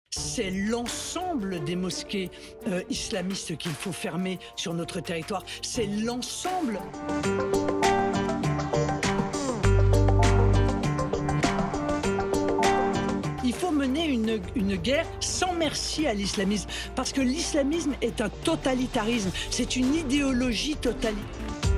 C'est l'ensemble des mosquées islamistes qu'il faut fermer sur notre territoire. C'est l'ensemble. Il faut mener une guerre sans merci à l'islamisme, parce que l'islamisme est un totalitarisme, c'est une idéologie totalitaire.